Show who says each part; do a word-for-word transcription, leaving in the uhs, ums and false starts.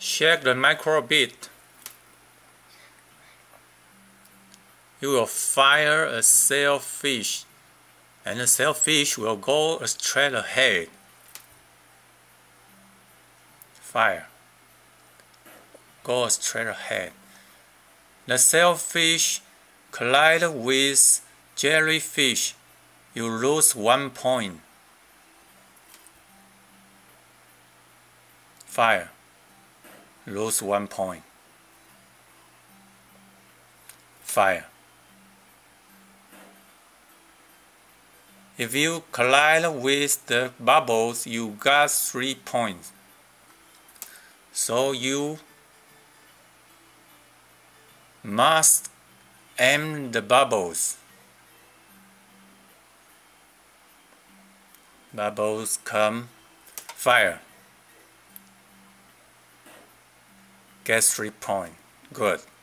Speaker 1: Shake the microbit. You will fire a sailfish, and the sailfish will go straight ahead. Fire. Go straight ahead. The sailfish collide with jellyfish. You lose one point. Fire. Lose one point. Fire. If you collide with the bubbles, you got three points. So you must aim the bubbles. Bubbles come. Fire. Get three points. Good.